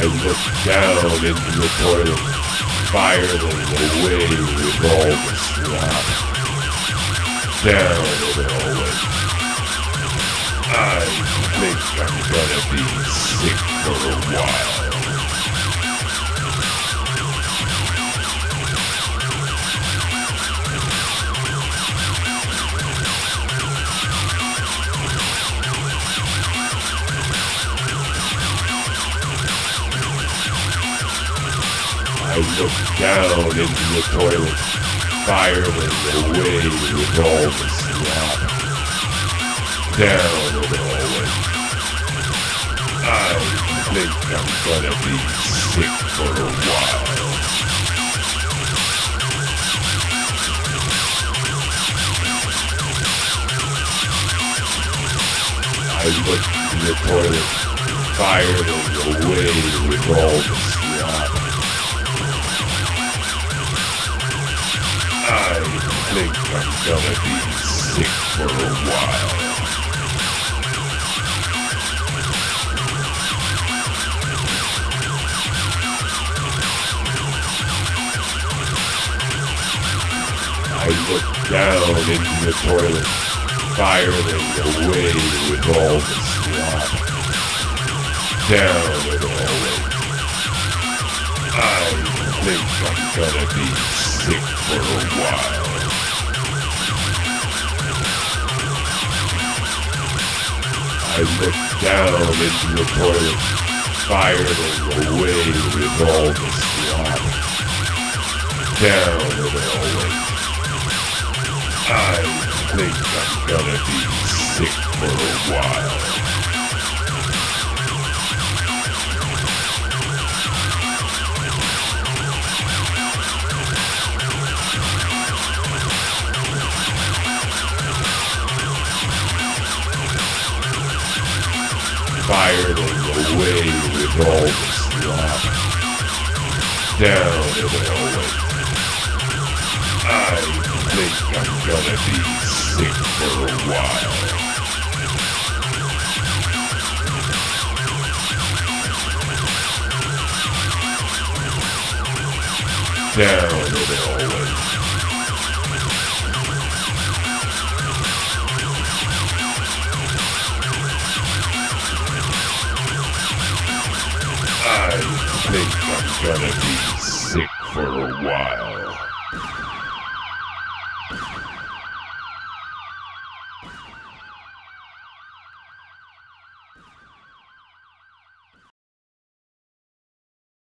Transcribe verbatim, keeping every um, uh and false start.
look down into the toilet, firing away with all the slop. Down the hallway. I think I'm gonna be sick for a while. I look down into the toilet, firing away with all the slop. Down the hallway. I think I'm gonna be sick for a while. I look in the toilet, firing away with all the slop. I think I'm gonna be sick for a while. I look down into the toilet, firing away with all the slop. Down the hallway. I think I'm gonna be sick for a while. I look down into the toilet, firing away with all the slop. Down the hallway. I think I'm gonna be sick for a while. Fired away with all the slop. Down the hallway. I think I'm gonna be sick for a while. Down the hallway. I think I'm gonna be sick for a while.